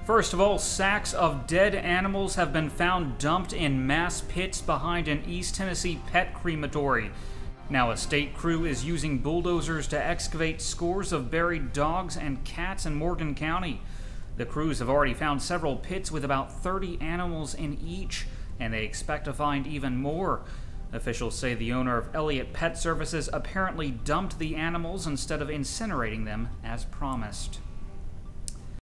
First of all, sacks of dead animals have been found dumped in mass pits behind an East Tennessee pet crematory. Now a state crew is using bulldozers to excavate scores of buried dogs and cats in Morgan County. The crews have already found several pits with about 30 animals in each, and they expect to find even more. Officials say the owner of Elliott Pet Services apparently dumped the animals instead of incinerating them as promised.